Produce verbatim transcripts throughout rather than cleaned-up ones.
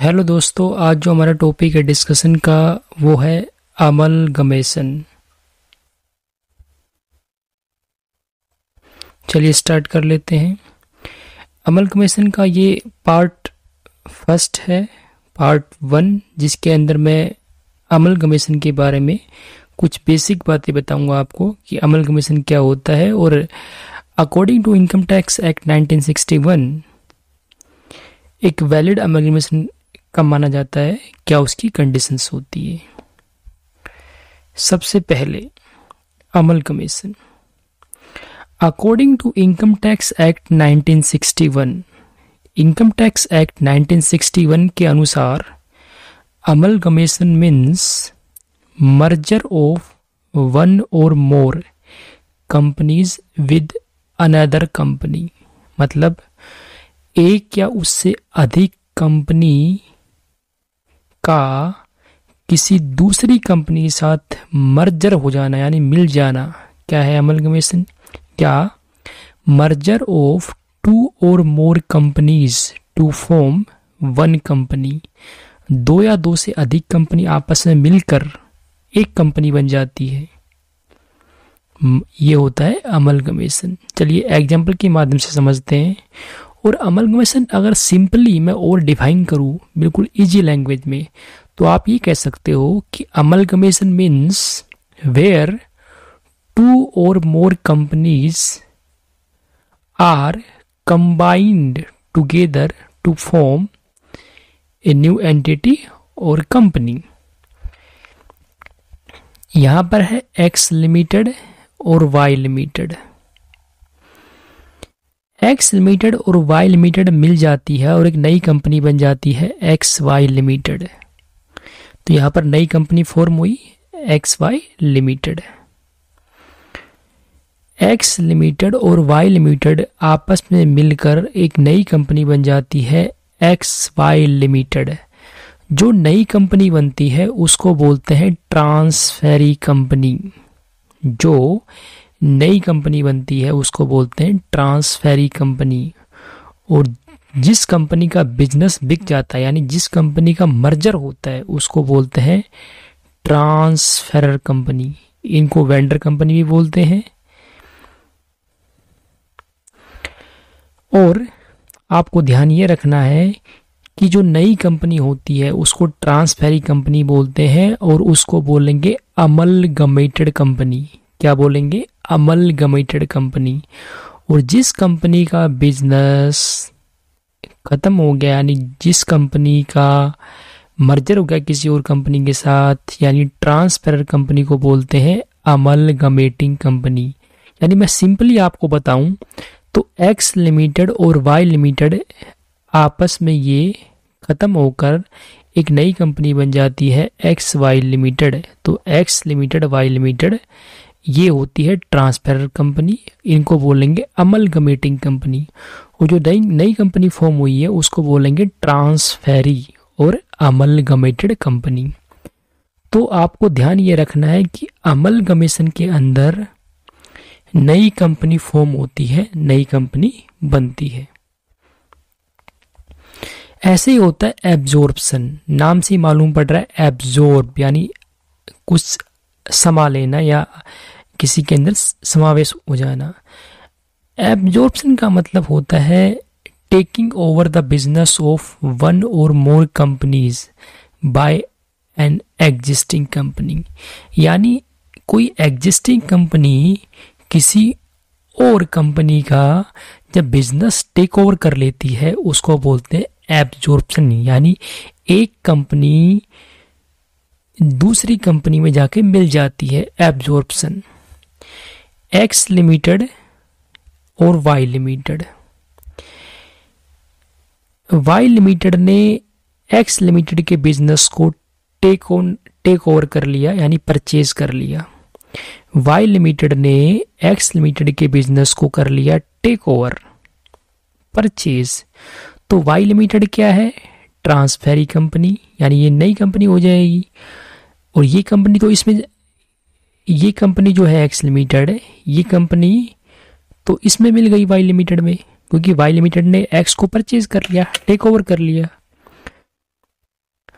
Hello दोस्तों, आज जो हमारा टॉपिक है डिस्कशन का वो है अमलगमेशन। चलिए स्टार्ट कर लेते हैं। अमलगमेशन का ये पार्ट फर्स्ट है, पार्ट वन, जिसके अंदर मैं अमलगमेशन के बारे में कुछ बेसिक बातें बताऊंगा आपको कि अमलगमेशन क्या होता है और according to income tax act nineteen sixty one एक वैलिड अमलगमेशन कब माना जाता है, क्या उसकी कंडीशंस होती है। सबसे पहले amalgamation according to income tax act nineteen sixty one, income tax act nineteen sixty one के अनुसार amalgamation means merger of one और more companies with another company. मतलब एक या उससे अधिक कंपनी का किसी दूसरी कंपनी के साथ मर्जर हो जाना यानी मिल जाना, क्या है अमलगमेशन। क्या मर्जर ऑफ टू और more companies to form one company, दो या दो से अधिक कंपनी आपस में मिलकर एक कंपनी बन जाती है, ये होता है अमलगमेशन। चलिए एग्जाम्पल के माध्यम से समझते हैं। और अमलगमेशन अगर सिंपली मैं और डिफाइन करूँ बिल्कुल इजी लैंग्वेज में, तो आप ये कह सकते हो कि अमलगमेशन मीन्स वेयर टू और more companies are combined together to form a new entity और कंपनी। यहां पर है एक्स लिमिटेड और वाई लिमिटेड। एक्स लिमिटेड और वाई लिमिटेड मिल जाती है और एक नई कंपनी बन जाती है एक्स वाई लिमिटेड। तो यहां पर नई कंपनी फॉर्म हुई X Y limited. X limited और वाई लिमिटेड आपस में मिलकर एक नई कंपनी बन जाती है एक्स वाई लिमिटेड। जो नई कंपनी बनती है उसको बोलते हैं ट्रांसफेरी कंपनी। जो नई कंपनी बनती है उसको बोलते हैं ट्रांसफेरी कंपनी। और जिस कंपनी का बिजनेस बिक जाता है यानी जिस कंपनी का मर्जर होता है उसको बोलते हैं ट्रांसफेरर कंपनी। इनको वेंडर कंपनी भी बोलते हैं। और आपको ध्यान ये रखना है कि जो नई कंपनी होती है उसको ट्रांसफेरी कंपनी बोलते हैं और उसको बोलेंगे अमलगमेटेड कंपनी। क्या बोलेंगे? Amalgamated company. और जिस कंपनी का बिजनेस खत्म हो गया यानी जिस कंपनी का मर्जर हो गया किसी और कंपनी के साथ यानी ट्रांसफेरर कंपनी को बोलते हैं अमलगमेटिंग कंपनी। यानी मैं सिंपली आपको बताऊं तो एक्स लिमिटेड और वाई लिमिटेड आपस में ये खत्म होकर एक नई कंपनी बन जाती है एक्स वाई लिमिटेड। तो एक्स लिमिटेड वाई लिमिटेड ये होती है ट्रांसफेरर कंपनी। इनको बोलेंगे अमलगमेटिंग कंपनी। और जो नई नई कंपनी फॉर्म हुई है उसको बोलेंगे ट्रांसफेरी और अमलगमेटेड कंपनी। तो आपको ध्यान ये रखना है कि अमलगमेशन के अंदर नई कंपनी फॉर्म होती है, नई कंपनी बनती है। ऐसे ही होता है एब्जॉर्प्शन। नाम से ही मालूम पड़ रहा है एब्जॉर्ब यानी कुछ समा लेना या किसी के अंदर समावेश हो जाना। एब्जॉर्प्शन का मतलब होता है taking over the business of one और more companies by an existing company. यानी कोई एग्जिस्टिंग कंपनी किसी और कंपनी का जब बिजनेस टेक ओवर कर लेती है उसको बोलते हैं एब्जॉर्प्शन। यानी एक कंपनी दूसरी कंपनी में जाके मिल जाती है, एब्जॉर्प्शन। एक्स लिमिटेड और वाई लिमिटेड, वाई लिमिटेड ने एक्स लिमिटेड के बिजनेस को टेक ऑन टेक ओवर कर लिया यानी परचेज कर लिया। वाई लिमिटेड ने एक्स लिमिटेड के बिजनेस को कर लिया टेक ओवर, परचेज। तो वाई लिमिटेड क्या है? ट्रांसफेरी कंपनी, यानी ये नई कंपनी हो जाएगी। और ये कंपनी तो इसमें ये कंपनी जो है एक्स लिमिटेड है, ये कंपनी तो इसमें मिल गई वाई लिमिटेड में, क्योंकि वाई लिमिटेड ने एक्स को परचेज कर लिया, टेक ओवर कर लिया।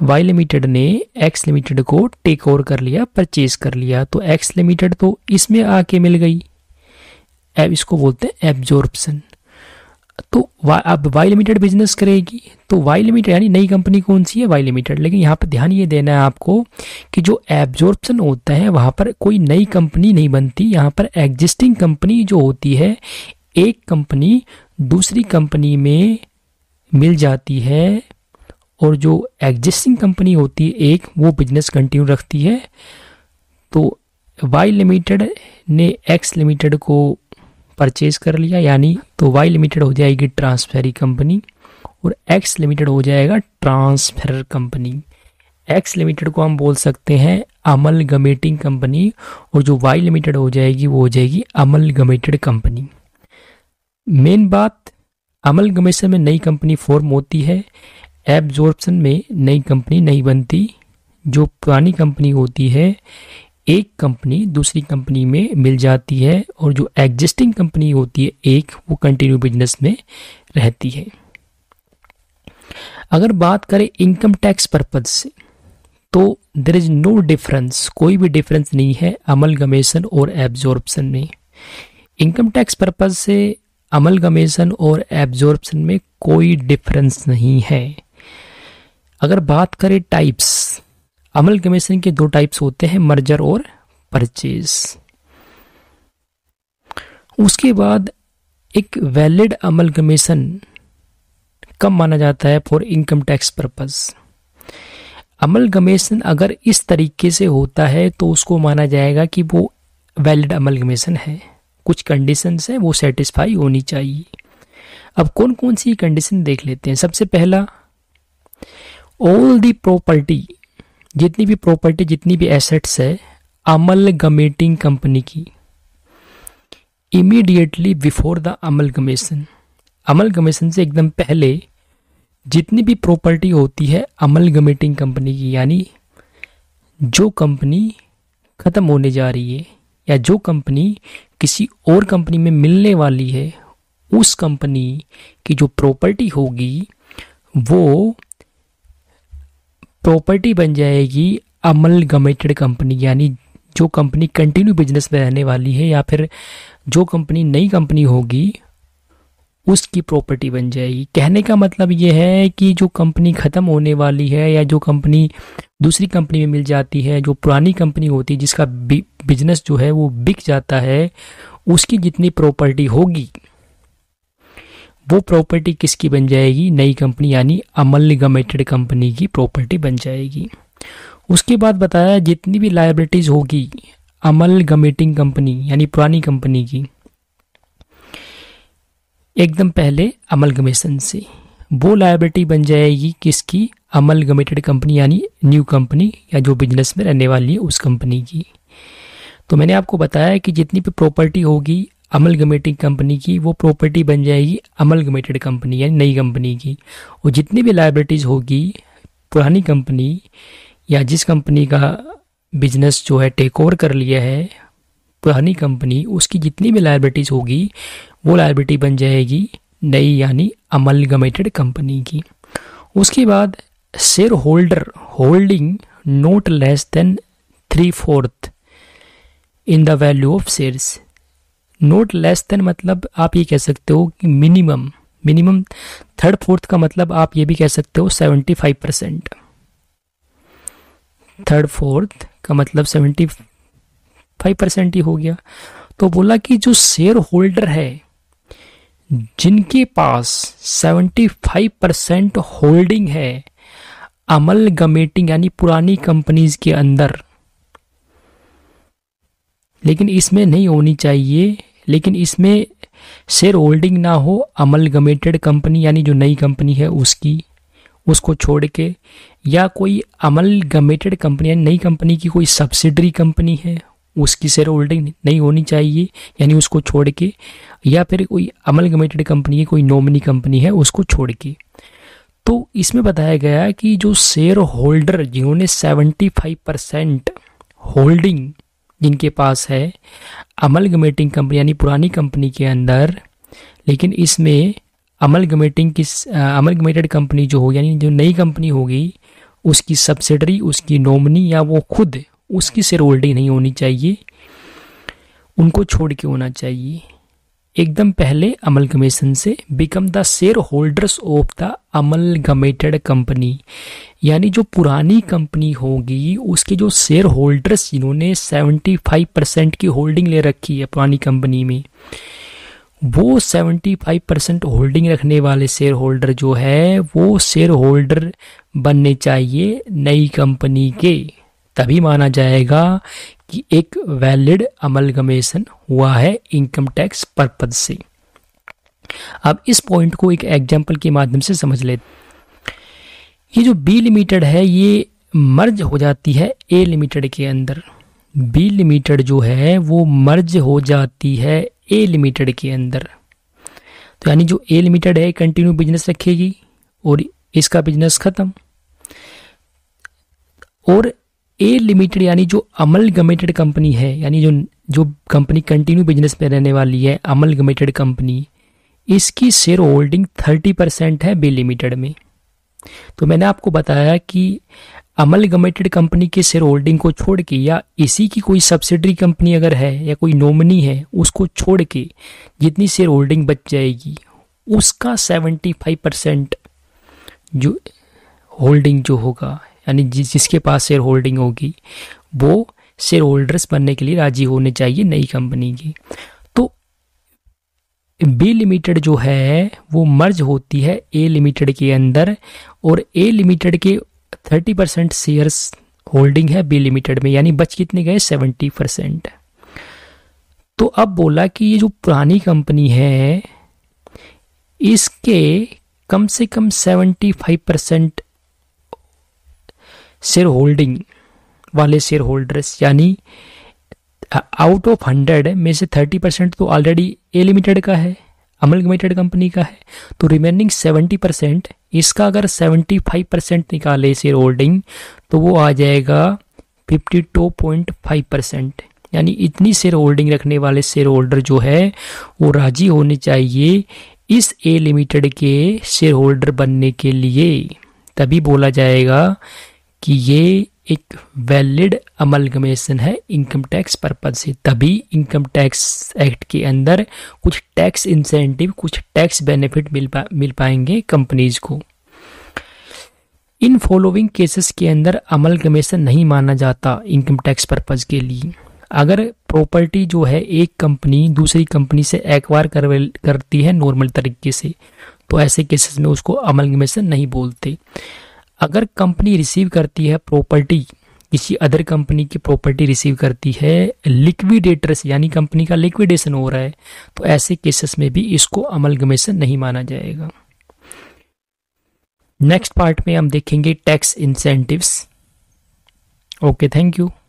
वाई लिमिटेड ने एक्स लिमिटेड को टेक ओवर कर लिया, परचेज कर लिया, तो एक्स लिमिटेड तो इसमें आके मिल गई, अब इसको बोलते हैं एब्जॉर्प्शन। तो अब वाई लिमिटेड बिजनेस करेगी, तो वाई लिमिटेड यानी नई कंपनी कौन सी है, वाई लिमिटेड। लेकिन यहाँ पर ध्यान ये देना है आपको कि जो एब्जॉर्प्शन होता है वहाँ पर कोई नई कंपनी नहीं बनती, यहाँ पर एग्जिस्टिंग कंपनी जो होती है, एक कंपनी दूसरी कंपनी में मिल जाती है, और जो एग्जिस्टिंग कंपनी होती है एक, वो बिजनेस कंटिन्यू रखती है। तो वाई लिमिटेड ने एक्स लिमिटेड को परचेज कर लिया, यानी तो वाई लिमिटेड हो जाएगी ट्रांसफेरी कंपनी और एक्स लिमिटेड हो जाएगा ट्रांसफर कंपनी। एक्स लिमिटेड को हम बोल सकते हैं अमलगमेटिंग कंपनी, और जो वाई लिमिटेड हो जाएगी वो हो जाएगी अमलगमेटेड कंपनी। मेन बात, अमलगमेशन में नई कंपनी फॉर्म होती है, एब्जॉर्प्शन में नई कंपनी नहीं बनती। जो पुरानी कंपनी होती है एक कंपनी दूसरी कंपनी में मिल जाती है, और जो एग्जिस्टिंग कंपनी होती है एक, वो कंटिन्यू बिजनेस में रहती है। अगर बात करें इनकम टैक्स पर्पज से, तो देयर इज नो डिफरेंस, कोई भी डिफरेंस नहीं है अमलगमेशन और एब्जॉर्प्शन में। इनकम टैक्स पर्पज से अमलगमेशन और एब्जॉर्प्शन में कोई डिफरेंस नहीं है। अगर बात करें टाइप्स, अमलगमेशन के दो टाइप्स होते हैं, मर्जर और परचेज। उसके बाद एक वैलिड अमलगमेशन कब माना जाता है for income tax purpose. Amalgamation अगर इस तरीके से होता है तो उसको माना जाएगा कि वो वैलिड अमलगमेशन है, कुछ कंडीशंस है वो सेटिस्फाई होनी चाहिए। अब कौन कौन सी कंडीशन देख लेते हैं। सबसे पहला, ऑल दी प्रॉपर्टी, जितनी भी प्रॉपर्टी जितनी भी एसेट्स है अमलगमेटिंग कंपनी की, immediately before the amalgamation, amalgamation से एकदम पहले जितनी भी प्रॉपर्टी होती है अमलगमेटिंग कंपनी की, यानी जो कंपनी खत्म होने जा रही है या जो कंपनी किसी और कंपनी में मिलने वाली है, उस कंपनी की जो प्रॉपर्टी होगी वो प्रॉपर्टी बन जाएगी अमलगमेटेड कंपनी, यानी जो कंपनी कंटिन्यू बिजनेस में रहने वाली है या फिर जो कंपनी नई कंपनी होगी उसकी प्रॉपर्टी बन जाएगी। कहने का मतलब ये है कि जो कंपनी ख़त्म होने वाली है या जो कंपनी दूसरी कंपनी में मिल जाती है, जो पुरानी कंपनी होती है जिसका बिजनेस जो है वो बिक जाता है, उसकी जितनी प्रॉपर्टी होगी वो प्रॉपर्टी किसकी बन जाएगी, नई कंपनी यानी अमलगमेटेड कंपनी की प्रॉपर्टी बन जाएगी। उसके बाद बताया जितनी भी लायबिलिटीज होगी अमलगमेटिंग कंपनी यानी पुरानी कंपनी की, एकदम पहले अमलगमेशन से वो लायबिलिटी बन जाएगी किसकी, अमलगमेटेड कंपनी यानी न्यू कंपनी या जो बिजनेस में रहने वाली है उस कंपनी की। तो मैंने आपको बताया कि जितनी भी प्रॉपर्टी होगी अमलगमेटिंग कंपनी की वो प्रॉपर्टी बन जाएगी अमलगमेटेड कंपनी यानी नई कंपनी की, और जितनी भी लायबिलिटीज होगी पुरानी कंपनी या जिस कंपनी का बिजनेस जो है टेक ओवर कर लिया है पुरानी कंपनी, उसकी जितनी भी लायबिलिटीज होगी वो लायबिलिटी बन जाएगी नई यानी अमलगमेटेड कंपनी की। उसके बाद shareholder holding not less than three fourth in the value of shares. Not less than मतलब आप ये कह सकते हो कि मिनिमम मिनिमम थर्ड फोर्थ का मतलब आप ये भी कह सकते हो seventy five percent. Third fourth का मतलब सेवेंटी फाइव परसेंट ही हो गया। तो बोला कि जो शेयर होल्डर है जिनके पास सेवेंटी फाइव परसेंट होल्डिंग है अमलगमेटिंग यानी पुरानी कंपनीज के अंदर, लेकिन इसमें नहीं होनी चाहिए, लेकिन इसमें शेयर होल्डिंग ना हो अमलगमेटेड कंपनी यानी जो नई कंपनी है उसकी, उसको छोड़ के, या कोई अमलगमेटेड कंपनी यानी नई कंपनी की कोई सब्सिडरी कंपनी है उसकी शेयर होल्डिंग नहीं होनी चाहिए यानी उसको छोड़ के, या फिर कोई अमलगमेटेड कंपनी की कोई नॉमिनी कंपनी है उसको छोड़ के। तो इसमें बताया गया कि जो शेयर होल्डर जिन्होंने सेवेंटी फाइव परसेंट होल्डिंग जिनके पास है अमलगमेटिंग कंपनी यानी पुरानी कंपनी के अंदर, लेकिन इसमें अमलगमेटिंग की अमलगमेटेड कंपनी जो होगी यानी जो नई कंपनी होगी उसकी सब्सिडरी, उसकी नॉमिनी या वो खुद उसकी शेयर होल्डिंग नहीं होनी चाहिए, उनको छोड़ के होना चाहिए। एकदम पहले अमलगमेशन से become the shareholders of the amalgamated company, यानी जो पुरानी कंपनी होगी उसके जो शेयर होल्डर्स जिन्होंने पचहत्तर परसेंट की होल्डिंग ले रखी है पुरानी कंपनी में, वो पचहत्तर परसेंट होल्डिंग रखने वाले शेयर होल्डर जो है वो शेयर होल्डर बनने चाहिए नई कंपनी के, तभी माना जाएगा कि एक वैलिड अमलगमेशन हुआ है इनकम टैक्स पर्पज से। अब इस पॉइंट को एक एग्जांपल के माध्यम से समझ लेते। ये जो बी लिमिटेड है ये मर्ज हो जाती है ए लिमिटेड के अंदर। बी लिमिटेड जो है वो मर्ज हो जाती है ए लिमिटेड के अंदर। तो यानी जो ए लिमिटेड है कंटिन्यू बिजनेस रखेगी और इसका बिजनेस खत्म, और ए लिमिटेड यानी जो अमलगमेटेड कंपनी है, यानी जो जो कंपनी कंटिन्यू बिजनेस में रहने वाली है अमलगमेटेड कंपनी, इसकी शेयर होल्डिंग थर्टी परसेंट है बी लिमिटेड में। तो मैंने आपको बताया कि अमलगमेटेड कंपनी के शेयर होल्डिंग को छोड़ के या इसी की कोई सब्सिडरी कंपनी अगर है या कोई नॉमिनी है उसको छोड़ के जितनी शेयर होल्डिंग बच जाएगी उसका सेवेंटी फाइव परसेंट जो होल्डिंग जो होगा, यानी जिस जिसके पास शेयर होल्डिंग होगी वो शेयर होल्डर्स बनने के लिए राजी होने चाहिए नई कंपनी की। तो बी लिमिटेड जो है वो मर्ज होती है ए लिमिटेड के अंदर, और ए लिमिटेड के थर्टी परसेंट शेयर्स होल्डिंग है बी लिमिटेड में, यानी बच कितने गए सेवेंटी परसेंट। तो अब बोला कि ये जो पुरानी कंपनी है इसके कम से कम seventy five percent shareholding वाले शेयर होल्डर्स, यानी आउट ऑफ हंड्रेड में से थर्टी परसेंट तो ऑलरेडी ए लिमिटेड का है, अमलगमेटेड कंपनी का है, तो रिमेनिंग सेवेंटी परसेंट इसका अगर सेवेंटी फाइव परसेंट निकाले शेयर होल्डिंग तो वो आ जाएगा fifty two point five percent. यानी इतनी शेयर होल्डिंग रखने वाले शेयर होल्डर जो है वो राजी होने चाहिए इस ए लिमिटेड के शेयर होल्डर बनने के लिए, तभी बोला जाएगा कि ये एक वैलिड अमलगमेशन है इनकम टैक्स पर्पज से। तभी इनकम टैक्स एक्ट के अंदर कुछ टैक्स इंसेंटिव, कुछ टैक्स बेनिफिट मिल पा मिल पाएंगे कंपनीज को। इन फॉलोइंग केसेस के अंदर अमलगमेशन नहीं माना जाता इनकम टैक्स पर्पज के लिए। अगर प्रॉपर्टी जो है एक कंपनी दूसरी कंपनी से एक्वायर कर, करती है नॉर्मल तरीके से, तो ऐसे केसेस में उसको अमलगमेशन नहीं बोलते। अगर कंपनी रिसीव करती है प्रॉपर्टी, किसी अदर कंपनी की प्रॉपर्टी रिसीव करती है लिक्विडेटर से, यानी कंपनी का लिक्विडेशन हो रहा है, तो ऐसे केसेस में भी इसको अमलगमेशन नहीं माना जाएगा। नेक्स्ट पार्ट में हम देखेंगे tax incentives. Okay, thank you.